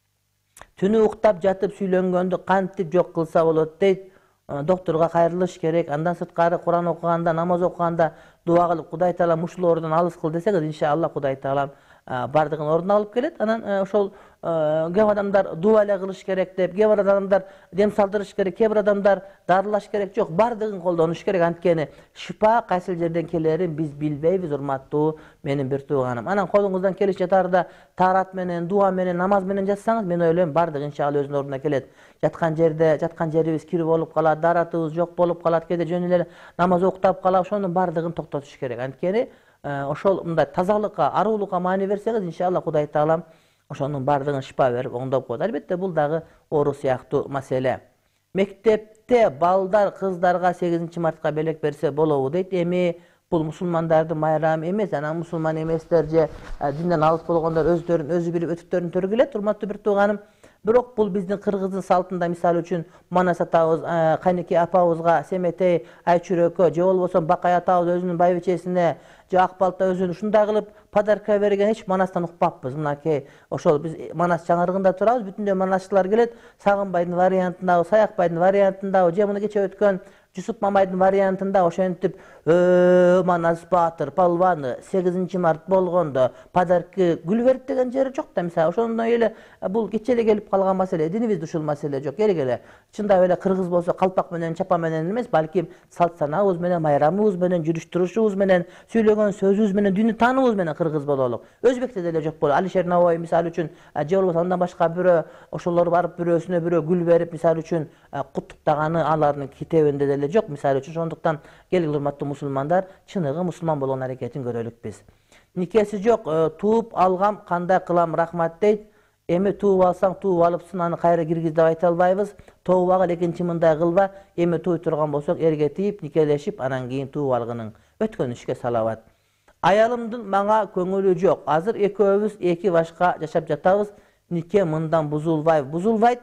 Tünü uktap jatıp süйлөнгөндү kantip jok kılsa bolot deyt. Doktorga kayrılış gerek. Andan sırtkarı Kur'an okuganda, namaz okuganda dua kılıp Kuday Taala muşul oradan alыс kıl deseniz inşallah Kuday Taala bardığın oruna alıp gelet. Anan oşol gep adamlar dua ile kılış gerek deyip, gep adamlar dem saldırış gerek, gep adamlar darılaş gerek yok. Bardığın koldanuş gerek. Antkeni şifa kaysıl jerden kelerin biz bilbeybiz urmattуу menin bir tuğanım. Anan kolunuzdan keliş jatarda tarat menen, dua menen, namaz menen jatsanız men öyleyim bardyk inşallah özünün oruna kelet. Jatkan jerde, jatkan jeribiz kirip olup kalat, daratыбыз jok bolup kalat, kede jönüler namaz okup kalap, şonun bardığın toktotуш gerek. Antkeni oşol mындай тазалыкка, аруулукка маани берсеңиz inşallah Kuday Taala oşonun bardığın şifa berip oňdop koýar. Elbette bul dagı oru siýakty mesele. Mektepte baldar kızlarga sekizinci martga belek berse bolobu deyt. Emi bul musulmandardын mayramy emes, ana musulman emeslerce dinden alыс bolgonlar özlörün özü bilip ötüplerini törgület. Urmatly bir tuğanım. Birok bul bizdin Kırgızın saltında misal üçün manas atabız, Kayneke apabızga, Semetey, Ayçürökö, je bolboso Bakay atabız özünün baybeçesine, je Akbalta özünün uşunday kılıp padarka bergen hiç manastan ukpappız. Mınaki oşol biz manas çaňarygynda turabız, bütündö manasçılar gelet, Sagınbaydın variantındağı, Sayakbaydın variantındağı, je muну geçe ötkön Jusup Mamaydın variantında oşentip Manas Batır, Palvanı, sekizinci mart bolgondo padarkı gül berip degen jeri jok da misal. Oşondan öyle bul geçele gelip kalgan mesele, dinimiz duşul mesele jok. Geri gele. Çында öyle Kırgız bolsa kalpak menen, çapa menen emес, balkim salt sanabız menen, mayramыбыз menen, жүрүш turuşubuz menen, söylөгөн sözübüz menen, düni tanыбыз menen Kırgız bololuk. Özbekte dele jok bol. Alişer Navoiy misal üçün je bolbosa ondan başka birö oşolor barıp birösüne birö gül berip misal üçün kutuktagany alarynyň kitebinde dele jok. Misal üçün şonduktan gelip urmatly musulmandar çыныгы musulman bolgon hareketin görölük biz. Nikesi jok, tuup algam, kanday kılam rahmat deyt. Emi tuup alsaң tuup alıpsın, anı kayra kirgiz dep ayta albayбыз. Toobagı lekinçi mınday kılba, emi tuup turgan bolsak erge tiyip, nikeleşip, anan keyin tuup algının ötkön işke salavat. Ayalımdın maňa köngülü jok. Azır ekөөbüz eki başka jaşap jatabız. Nike mından buzulbayb. Buzulbayt.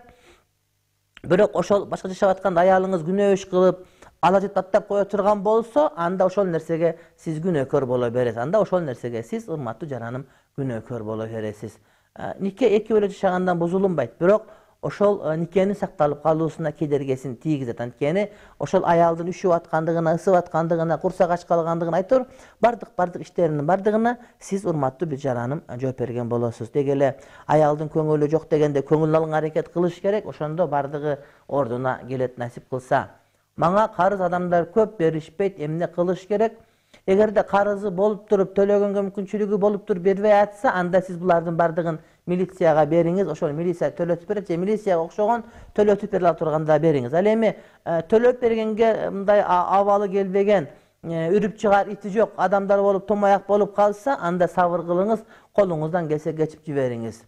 Birok oşol başka jaşap atkanda ayalыңыз günöş kılıp alajyt tattap koya turgan bolsa, anda oşol nersege siz günökör bola beresiz. Anda oşol nersege siz urmatly jaranym günökör bola beresiz. Nike eki öyle jaşagandan buzulunbayt. Birok oşol nikenin saktalıp kaluusuna kedergesin tiygizet. Antkeni oşol ayaldın üşüp atkandygyna, ısıp atkandygyna, kursak aç kalgandygyna aytır. Bardyk bardyk işlerinin bardygyna siz urmatly bir jaranym жооп берген bolosuz. Degele ayaldın köngülü jok degende köngül alın hareket kılış gerek. Oşondo bardygy orduna gelet nasip kılsa. Maňa karız adamlar köp berişpeyt, emne kılış gerek. Egerde karızı bolup turup tölөгөнгө mümkünçülügü bolup turup berбей atsa, anda siz bulardın bardygyn milisiýaga beriňiz. Oşol milisiýa töletip beret, je milisiýaga okşogon töletip berle turganda beriňiz. Al emi töletip bergenge mындай awaly gelbegen, ürüp çıgar iti jok adamlar bolup tomayak bolup kalsa, anda sabır kılыңыз, koluňuzdan gelse geçip jiberiňiz.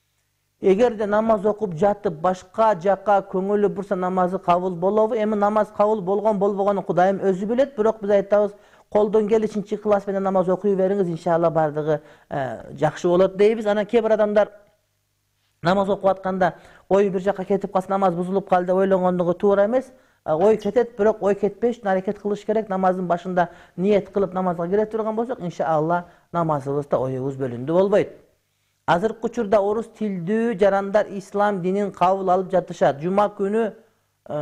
Egerde namaz okup jatıp başka jaka köngülü bursa namazı kabul bolobu. Emi namaz kabul bolgon bolbogonu Kudayım özü bilet. Birok biz aytabız, koldan gelişinçi kılas menen namaz okuy beriniz, inşallah bardygy jakşı bolat deybiz. Ana kebir adamlar namaz okup atkanda oy bir jaka ketip kalsa, namaz buzulup kaldı oylongondugu toora emes. Oy ketet, birok oy ketpеш üçin hareket kılış gerek. Namazın başında niyet kılıp namazga gire turgan bolsak, inşallah namazыбызda oyubuz bölündü bolboyt. Azırkı uçurda orus tildүү jarandar İslam dinin kabul alıp jatышат. Cuma günü ee,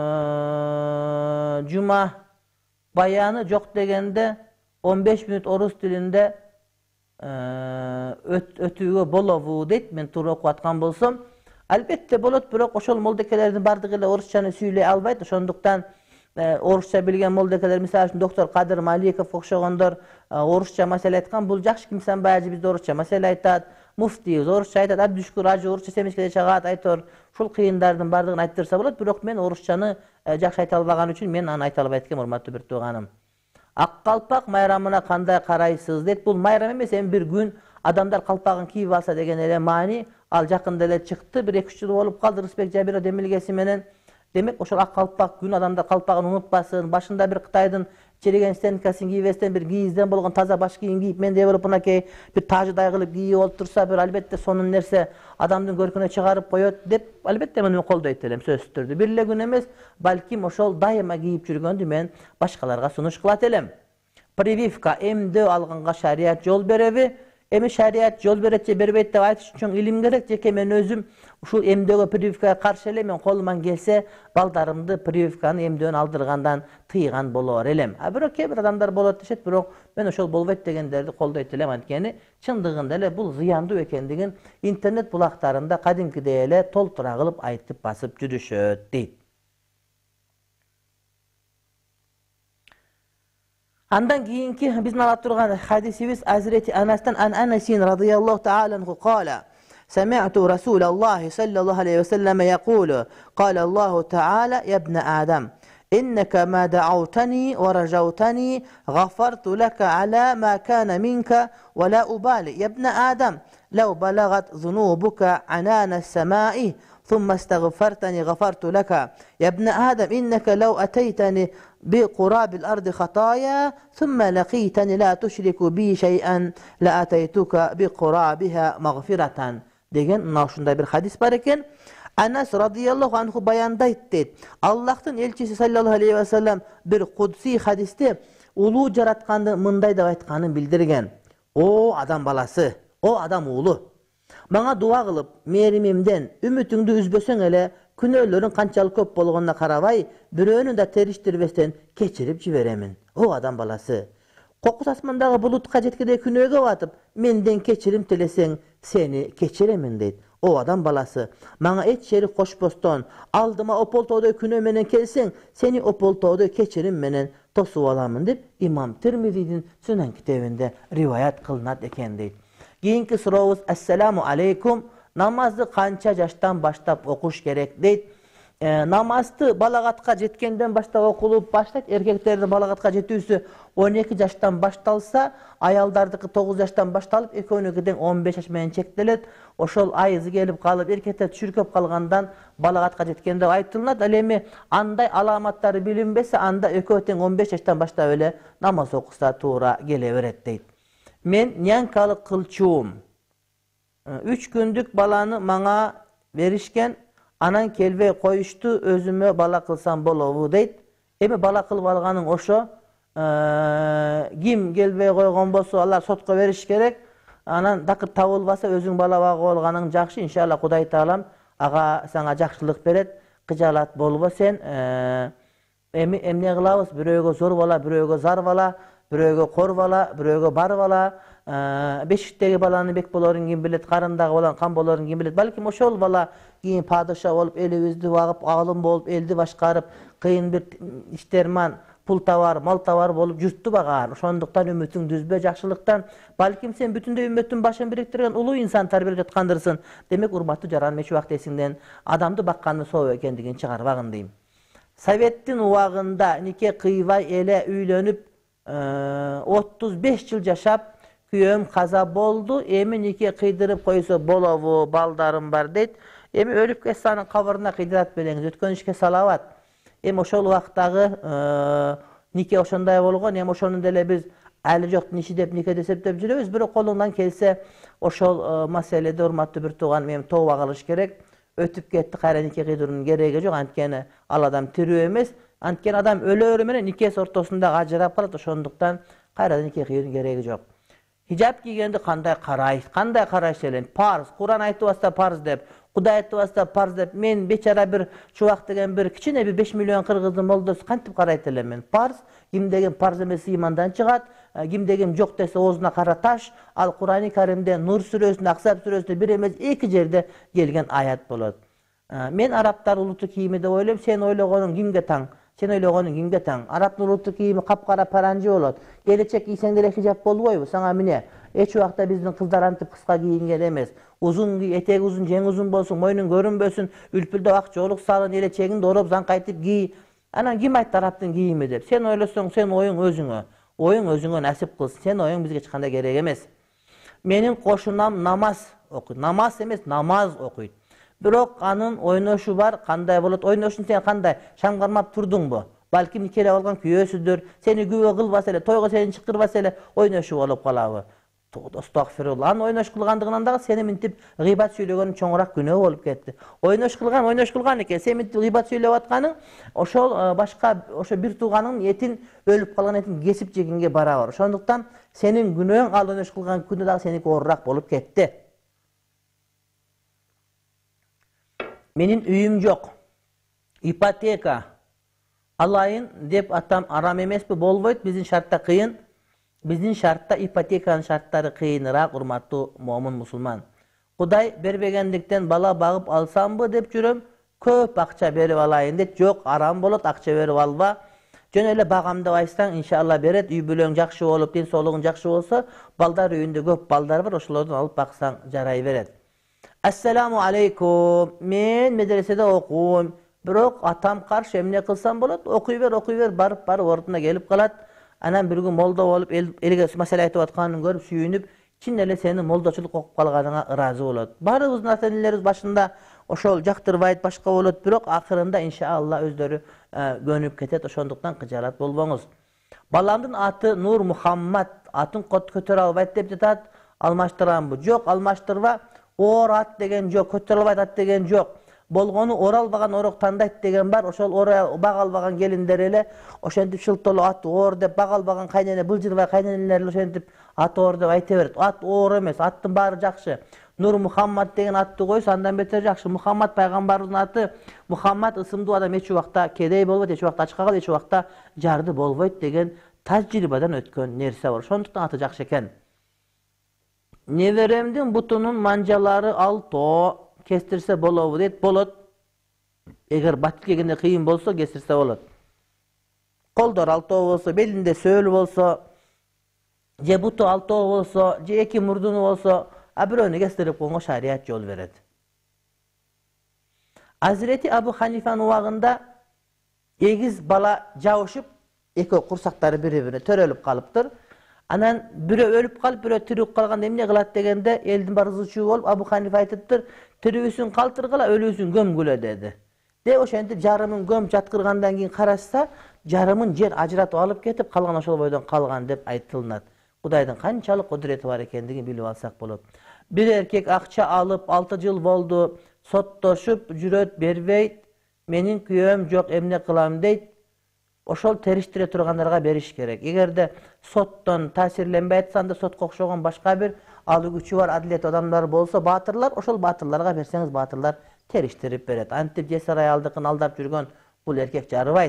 Cuma bayanı jok degende on beş minut orus dilinde ee, öt, ötügö bolobu deyt. Men toora okup atkan bolsam, albatta bolot, birok oşol moldekelerdin bardygyla orusçany süýley albayt. Oşonduktan e, orusça bilgen moldekeler, misal üçün doktor Kadir Malikov okşogondor e, orusça mesele aytkan. Bul jakşı kimsen bayağı bizde orusça mesele aytat. muftiyiz, orusça aytat, Abdüşkür Hacı orusça semeskede çagat aytor. Şul kıyındardın bardığını ayttırsa bolat, birok men orusçany jakşı ayta albagan üçin men аны ayta alбай etken, hormatly bir tuğanım. Ak kalpak mayramına kanday karaysız deyip, bul mayram emes, hem bir gün adamlar kalpağın kiyip alsa degen ele mani, al jakında ele çıktı, bir iki üç yıl olup kaldı Rısbek Jabiro demilgesi menen. Demek oşol ak kalpak gün adamlar kalpağını unutmasın, başında bir Kıtaydın çeligen stenkasin giyip bir giyizden bolgan taza baş giyin giyip men de bolup bunake bir tacı daygılıp giyi oltursa bir albatta sonun nerse adamdın görküne çıkarıp koyot dep albatta men koldo ettelem söztürdü. Birle gün emes, balkim oşol daima giyip жүрgöndü men başkalarga sunuş kılat elem. Прививка эмдөө алганга шарият жол береби? Эми шарият жол берет же бербейт деп айтыш үчүн илим керек. Жеке мен өзүм ушул эмдөөгө прививкага каршы элем. Мен колуман келсе балдарымды прививканы эмдөөнү алдыргандан тыйган болор элем. А бирок кээ бир адамдар болот дешет, бирок мен ошол болбойт дегендерди колдойт элем. Анткени чындыгында эле бул зыяндуу экендигин интернет булактарында кадимкидей эле толтура кылып айтып басып жүрүшөт дейт. Andan kiyinki bizni alıp turgan hadisimiz Hazreti Anas'tan an Anasin radıyallahu ta'ala anhu kâla Semi'tu Resulallah sallallahu aleyhi ve selleme yekulu Kâle Allahu ta'ala ya ibne Adem İnneke ma da'avtani ve racavtani gaffartu leke ala ma kana minka ve la ubali ya ibne Adem lev balagat zunubuka anana semai ثم استغفرتني غفرت لك يا ابن آدم إنك لو أتيتني بقراب الأرض خطايا ثم لقيتني لا تشرك بي شيئا لأتيتك بقرابها مغفرة degen naşunda bir hadis var eken Anas radıyallahu anhu bayandaydı. Allah'ın elçisi sallallahu aleyhi ve sellem bir kudsi hadiste ulu jaratkandı mınday da aytkanın bildirgen. O adam balası, o adam oğlu. Bana dua kılıp merimimden ümitіңді üzbösöň ele günöөлөрüň kançalyk köp bolgonuna karabay biröөнü de teriştirбестен keçirip jiberemin. O adam balası. Kokus asmandagy bulutga jetkide günöөгө batyp menden keçirim tileseň seni keçiremin deyt. O adam balası. Bana et şerik koşboston aldıma opoltoda günö menen kelseň seni opoltoda keçirim menen tosup alamyn dep İmam Tirmizi'nin Sünen kitabında rivayet kılınat eken deyt. Keyinki sorabız Esselamu aleykum namazды kança jaştan başlap okuş gerek deyt. E, namazды balagatga jetkenden başlap okulup başlayt. Erkeklerdi balagatga jetүүsü on iki jaştan baştalsa, ayaldardyky toğuz jaştan baştalıp ekönükiden on beş jaş menen çektilet. Oşol ayızı gelip kalıp erkekler çürköp kalgandan balagatga jetkende aytılınat. Al emi anday alamattary bilinbese anda eköten on beş jaştan başlap ele namaz okusa tuğra geleberet deyt. Men nyankalık kılçuğum. Üç gündük balanı mana verişken anan kelbey koyuştu özüme bala kılsam bolovu deyt. Emi bala kılıp alganın oşo kim kelbey koygon bolsa Allah sotko veriş gerek. Anan dakır tabılbasa özüň bala bagı bolganing jakşı inşallah Kuday Taalam aga sana jakşılık beret. Kıjalat bolba sen emi emne kılabız biröөгө zor bala, biröөгө zar bala. Biröөгө kor bala, biröөгө bar bala, beşiktegi balany bek bolaryň kim bilet, karındagy bolan kan bolaryň kim bilet. Balkim oşol bala giyin padişah bolup, elibizdi wagıp, alym bolup, eldi başkarıp, kıyın bir işterman, pul tavar, mal tavar bolup jurttu bagar. Ошондуктан ümmetiň düzbe jakşylyktan, balkim sen bütünde ümmetin başyn biriktirgen ulu insan terbiye etkandyrsın. Demek urmatly jaran meşi wagt esinden adamdy bakkany sow ekendigini çıgarbagyň diýim. Sovettin wagynda nike kıybay ele üýlenip otuz beş yıl yaşap küyöm kaza boldu. Emi nike kıydırıp koysa bolovu baldarım var deyt. Emi ölüp kessanın kabarına kıydırat beleniz. Ötkön işke salavat. Emi oşol vaxtagı nike oşonday bolgon. Emi oşonun dele biz ali jok nişi dep nike desep dep jürübüz. Biri kolundan kelse oşol meselede hormatly bir tuğan mem towba kılış gerek. Ötüp ketdi kayra nike kıydırının geregi jok. Antkeni al adam tirүү emes. Antken adam ölöörü menen nikes ortasında ajırap kalat. Ошондуктан kayra nike kıydırının geregi jok. Hijab kiygendi kanday karayış, kanday karayış elen, parz, Kur'an aytı vasta parz dep, Kuday aytı vasta parz dep, men beçara bir şu vakt degen bir kiçine bir beş milyon kırgızın oldu, kantip karayt elen men, parz, kim degen parz emesi imandan çıgat, kim degen jok dese ozuna kara taş, al Kur'an-ı Kerim'de Nur sürösünde, Aksab sürösünde bir emez iki jerde gelgen ayat bolot. Men Araptar ulutu kiyimi de oylem, sen oylogonun kimge taң? Sen oylogonun kimge taң? Arap ulutu kiyimi kapkara paranjy bolot. Gelecek iysen delek hijab bolboybu, sana mine Hiç wagtda bizdin kızlar antip kıska giyingen emes. Uzun giy, etek uzun, jeng uzun bolsun, moynun görünbösün, ülpülde ak joluk salın, elечегиңди ороп zankaytıp giy. Anan kim ayt taraptın giyimi dep. Sen oylosoň sen oyun özüňe. Oyun özüňe nasip kılsın. Sen oyun bizge hiç kандай gerek emes. Menin koşunam namaz okuyt. Namaz emes, namaz okuyt. Birok anın oynoşu var, kanday bolat. Oynoşun sen kanday? Şam karmap turdun bu. Balkim nikele algan küyösüdür. Seni güve kılbas ele, toyga seni çıkırbas ele, oynoşu olup kalabı. Estağfirullah. An oynoş kılgandığından da seni mintip gıйbat söylögönün çoňurak günөө bolup ketdi. Oynoş kılgan, oynoş kılgan eken, sen mintip gıйbat söylep atkaның, oşol başka oşo bir tuğanyň etin ölüp kalan etin kesip jeginge barabar. Şonduktan senin günөөň al oynoş kılgan günü da seniki orrak bolup ketdi. Menin üyüm jok. Ipoteka alayın dep atam aram emespi bolboyt, bizin şartta kıyın. Bizin şartta ipotekanın şartları kıyınırak, urmatlı momun musulman. Kuday berbegendikten bala bağıp alsam bu dep jürüm, köp akça berip alayın det, jok aram bolat akça berip alba. Jön ele bağamda baysan inşallah beret, üy bölöň jakşı bolup, den soluğun jakşı bolsa, baldar üyünde köp baldar var, oşulardan alıp baksan jaray beret. Assalamu aleykum, men medresede okuyum. Birok atam karşı emne kılsam bolat, okuyver okuyver barıp barıp orduna gelip kalat. Anan bir gün molda olup elge mesele aytıp atkanını görüp süyünüp, çin ele seni moldaçılık okup kalganına razı bolat. Barыбыз nasenileriz başında oşol jaktırbayt başka bolat, birok akırında inşallah özleri gönüp ketet, oşonduktan kıjarat bolboňuz. Balamdın atı Nur Muhammad, atın kot kötör albayt dep jatat, almaştıran bu. Jok almaştırba, or at degen jok, kötör albayt at degen jok. Bolgonu oralbagan orok tandayt degen bar, oşol oraya bagalbagan gelinler ele, oşentip şıltolu at or dep bagalbagan kaynene bıljırbay kaynenelerle oşentip at or dep ayta beret. At or emes, attın bari jakşı. Nur Muhammad degen atты koy, sandan beter jakşı. Muhammad paygambarыбыздын atı, Muhammad ısımdуу adam hiç wagtda kedey bolboyt, hiç wagtda açık kal, hiç wagtda jardy bolboyt degen tajribadan ötkön nerse var. Şonduktan atı jakşı eken. Neveremdin butunun manjalary alto, kestirse bolabu deyt, bolat. Eger batil kegende kıyın bolsa kestirse bolat. Koldor alto bolsa, belinde söl bolsa, je butu alto bolsa, je eki murdunu bolsa, abiröni kestirip koňa şariat yol vered. Hazreti Abu Hanifa'nın wagында egiz bala jawışıp, eki kursaktary biri-birine törelip kalıptır. Anan biri ölüp kalıp, biri tirip kalganda emne kılat degende eldin barızıçı olup Abu Hanifa aytıptır, tiribüsün kaltırgıla, ölüsün gömgüle dedi. De oşentip jarımın göm jatkırgandan keyin karashsa, jarımın jer ajratıp alıp ketip kalgan oşol boydan kalgan dep aytılınat. Kudaydın kançalık kudreti var ekendigini bilip alsak bolot. Bir erkek akça alıp altı yıl boldu, sottoşup jüret berbeyt, menin küyöm jok emne kılam deyt. Oşol teriştire turganlarga beriş gerek. Egerde sotton tasirlenbey atsanda, sotko okşogon başka bir alı güçü var, adilet adamlar bolsa, batırlar, oşol batırlarga berseňiz batırlar teriştirip beret. Antip jesar ayaldykyn aldap jürgön bul erkek jarıbayt.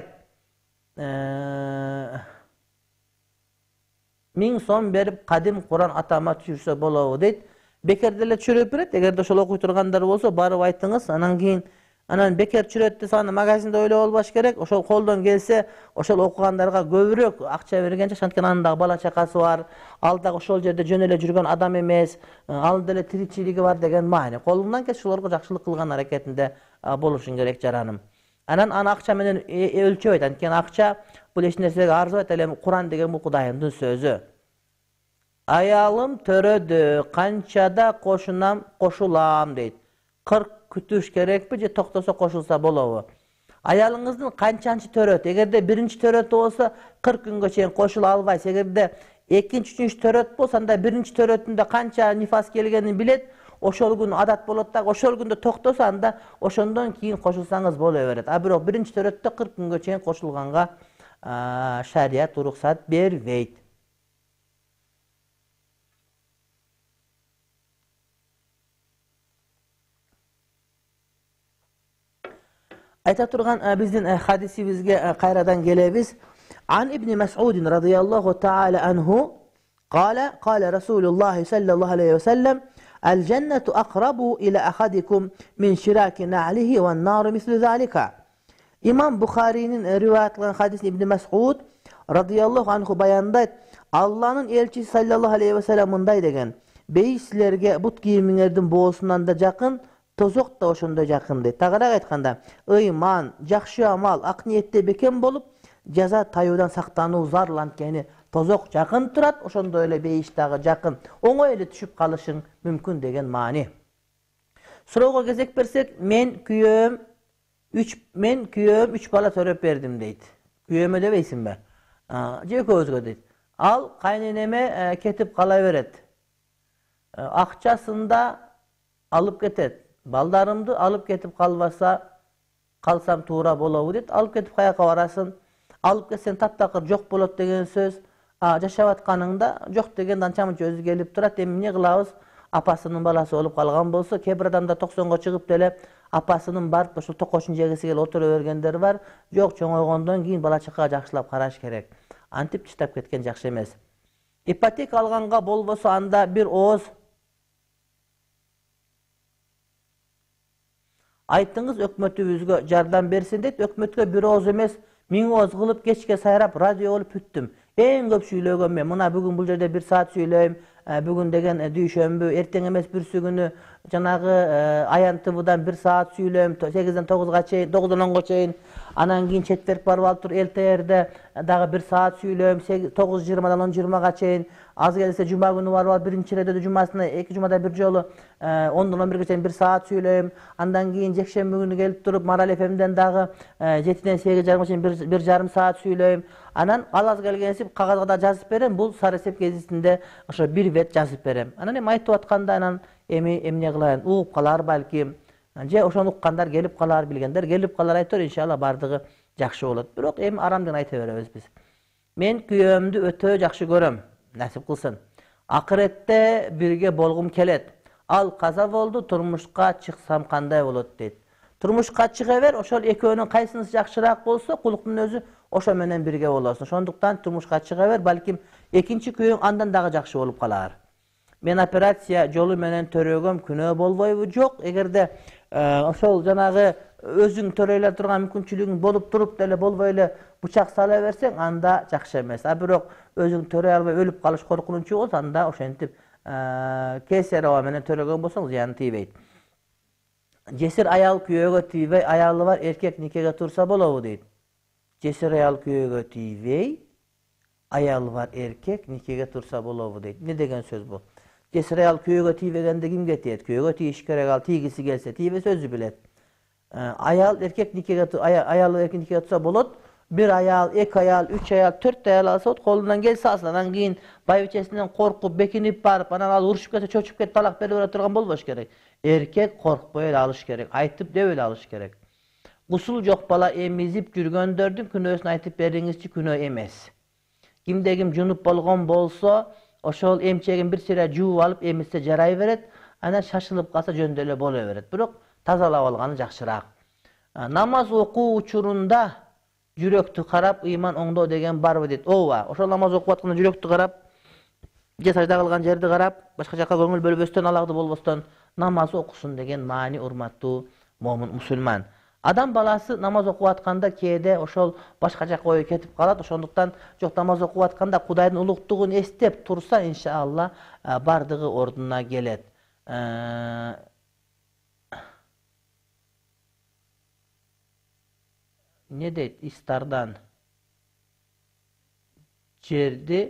Min son berip kadim Kur'an atama çürse bolabu deyt. Bekerdele çürüp beret, egerde oşol okuy turgandar bolsa barıp aytyňyz, anan keyin anan beker çüretdi sany magazinde öyle olbaş gerek. Oşol koldan gelse, oşol okugandarga göbürök akça bergençe, şantken anındaky bala çakası var, alda oşol jerde jönele jürgen adam emes, alda ele tirikçiligi var degen maýny. Kolundan kes şolarga jakşylyk kılgan hareketinde boluşun gerek jaranım. Anan ana akça menen ölçöp aytan, ken akça bul eç nersege arzuat elem Kur'an degen bu Kudaýymdyň sözü. Ayalım törödü, kançada koşunam, koşulam deyt. kırk kütüş gerekpi je toktasa koşulsa bolabu. Ayalıňyzdyn kançançy töröt, egerde birinci töröt bolsa kırk günge çeyin koşula albaýsy. Egerde ekinci, üçüncü töröt bolsa, anda birinci törötünde kança nifas kelgenini bilet, oşol gün adat bolat da, oşol günde toktasa anda oşondan kiyin koşulsaňyz bola beret. A birok birinci törötde kırk günge çeyin koşulganga şariat ruhsat berbeýt. Ayta turgan bizdin hadisibizge kayradan gelebiz. An İbn Mes'ud radıyallahu taala anhu qala qala Rasulullah sallallahu aleyhi ve sellem el cennetu aqrabu ila ahadikum min shiraki na'lihi ven nar mislu zalika. İmam Buhari'nin rivayet kılan hadis İbn Mes'ud radıyallahu anhu bayandayt. Allah'ın elçisi sallallahu aleyhi ve sellem mınday degen: "Bey sizlerge but kiyimiңердин boğusundan da jakın, tozok da oşonda jakın" deyt. Tagırak aytkanda, "Iman, jakşı amal, ak niyette beken bolup, jaza tayudan saktanуу zarlankeni tozok jakın turat, oşonda öyle beyiştagı jakın, oňoy ele düşüp kalışın mümkün" degen mani. Surowga gezek bersek, men küyöm üç men küyöm üç bala töröp berdim deyt. Küyöme debeysinbe? Je közgö deyt. Al kayneneme e, ketip kalaveret. E, akçasında alıp getet. Baldarımdı alıp ketip kalbasa kalsam tuğra bolavu deyt. Alıp ketip kayaka varasın. Alıp ketsen taptakır jok bolot degen söz. A, jaşavatkanыңda jok degen dançamı özü gelip turat. Emin ne kılabız? Apasının balası olup kalgan bolsa, kebir adamda toksonga çıkıp dele apasının barıp şu tokoşun jegisi gel otura bergenler var. Jok çoňoýgondan keyin bala çaqa jakşylap karaş kerek. Antip çıtap ketken jakşı emes. İpotek alganga bolbosa anda bir oğuz aytыңыз ökmötübüzgö jardam bersin deyt. Ökmötkö bir oğuz emes, min oğuz kılıp geçke sayrap radio olup püttüm. En köp süylögön men. Muna bugün bul jerde bir saat süylöýüm. Bugün degen düýşembi, erteň emes bir sügünü janagı aýantybydan bir saat süylöýüm. segizden toguzga çeýin, toguzdan onga çeýin. Anan keyin çetberk barıp alıp tur elterde dagı bir saat süylöýüm. toguz jyirmadan on jyirmaga çeýin. Az gelse juma günü barıp birinçi rede jumasyna iki jumada bir jolu ondan on birge çeýin bir saat süylöýüm. Andan keyin jekşembi günü gelip turup Maral F M'den dagı jetiden sekiz jarıma çeýin bir, bir jarım saat süylöýüm. Anan alaz gelgensip kagazga da жазып berem. Bul sarasep gezisinde oşo bir bet жазып berem. Anan em aytyp atkanda anan emi emne kılaýan ugup kalar balkim. Je oşonu ukkandar gelip kalar, bilgenler gelip kalar aytır, inşallah bardygy jakşı bolat. Birok em aramdan ayta berебиz biz. Men küyömdü ötö jakşı görem. Nasip kılsın. Ahiretde birge bolgum kelet. Al kaza boldu, turmuşka çıksam kanday bolat deyt. Turmuşka çıga ber, oşol ekөөнүн kaysynysı jakşyraak bolsa, kuluktun özü oşo menen birge bolasın. Şonduktan turmuşka çıga ber, balkim ekinci küyöň andan dagı jakşı bolup kalar. Men operasiya jolu menen törөгöm, күнөө bolboýbu? Jok. Egerde oşol janagı özüň töreýle turgan mümkinçiligiň bolup turup dele bolboý ele bıçak sala berseň, anda jakşı emes. A birok özüň töreýe alбай ölüp kalyş korkunçy bolsa, anda oşentip keser awa menen törөгön bolsaň ziýany tiýbeyt. Jesir ayal küyögö tiýbey, ayaly bar erkek nikege tursa bolabu deyt. Jesir ayal küyögö tiýbey, ayaly bar erkek nikege tursa bolabu deyt. Ne degen söz bu? Jesir ayal küyögö tiýbegende kim getýet? Küyögö tiýiş kerek, al tiýgisi gelse tiýbe sözü bilet. Ayal erkek nikege ayaly erkek nikege tursa bolat. Bir ayal, ek ayal, üç ayal, dört ayal alsa kolundan gelse aslandan keyin baybiçesinden korkup bekinip barıp anan al uruşup ketse çöçüp ket talak berip turgan bolboş kerek. Erkek korkpoy ele alış kerek, aytıp dep ele alış kerek. Gusul jok bala emizip jürgöndördüm, күнөөsүн aytıp beriňizçi күнөө emes. Kimde kim junup bolgon bolsa, oşol emçegin bir sire juup alıp emizse jaraý beret, ana şaşılıp kalsa jöndele bola beret. Birok tazalap algany jakşyraak. Namaz okuu uçurunda jürekti karap iman oňdo degen barby deyt. Owa, oşol namaz okup atkanda jürekti karap, je sajda kılgan жерди karap, başka jaka köňül bölböstön alagdy bolboston namaz okusun degen mani urmatly momin musulman. Adam balası namaz okup atkanda kede oşol başka jaka oýup ketip kalat. Oşonduktan jok namaz okup atkanda Hudaýdyň ulukdugyny estep tursa inşallah bardygy orduna gelet. Ne deyt istardan jerdi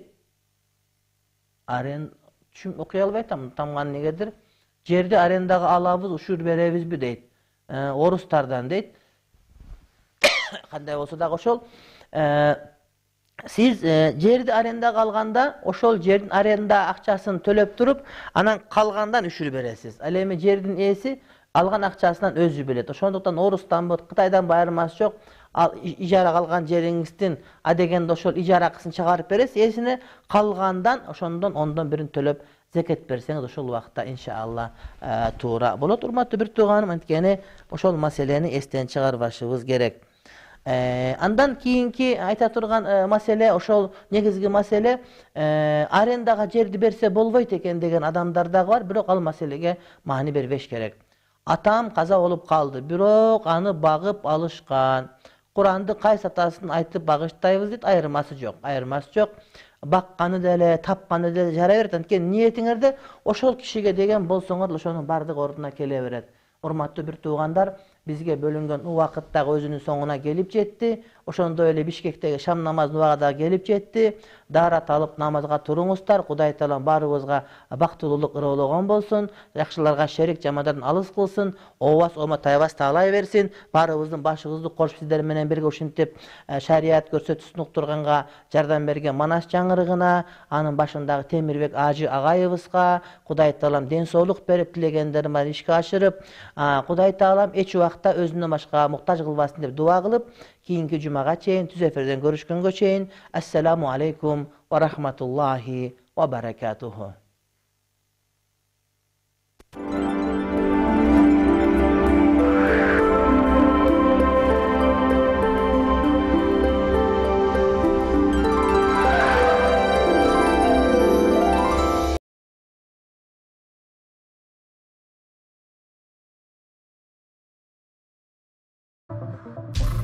aren çüm okuy albaytam tamgan negedir jerdi arendaga alabız uşur berebizbi deyt. E, orustardan deyt. Kanday bolsa da oşol e, siz e, jerdi arendaga alganda oşol jerdin arenda akçasyny төлөp turup anan kalgandan üşür beresiz. Al emi jerdin eesi algan akçasынан özü bilet. Oşonduktan orustan bu Kıtaydan bayırması jok. Al ijara kalgan jeriňizden adegende oşol ijara akysyn çygaryp beresiz. Esine kalgandan oşondan ondan birini төлöp zekat berseňiz oşol wagtda inşallah e, toora bolat. Urmatly bir tuganym, antkeni oşol maseleni esden çygarbaşybız gerek. E, andan kiyinki ayta turgan e, masele oşol negizgi masele e, arendaga jerdi berse bolboýt eken degen adamlar da var. Birok al maselege mani berbeş gerek. Atam kaza olup kaldı. Birok anı bagıp alışkan. Kur'an'da kays atasını aytıp bağıştayız deyip ayırması yok. Ayırması yok. bakkany dele, tapkany dele jara berет. Antkeni niyetiňizde oşol kişige degen bolsoňuz oşonuň bardyk orduna kele beret. Hormatly bir tuğandar, bizge bölüngen u wagtda özünün soňuna gelip jetdi. Oşonda öyle Bişkektegi şam namazyny wagtda gelip jetdi. Darat alıp namazga turuňuzlar. Hudaý Taala barybızga baktyluluk ırgulagan bolsun. Ýakşylarga şerik jamadan alys kılsın. Owas oma taýbas taýlay bersin. Barybızdyn başygyzdy goşup sizler menen birge uşintip şeriat görsötüsini ukturganga jardam bergen Manas Jaňyrygyna, anın başyndaky Temirbek Aji Agaýewska Hudaý Taala den sogluk berip tilegenlerimi işe aşyryp, Hudaý Taala eç wagtda özünden başga muhtaç kılbasyn dep dua kılıp, kiyinki jumaga çeyin, tüz eferden görüşkenge çeyin. Assalamu aleykum ve rahmetullahi ve berekatuhu. You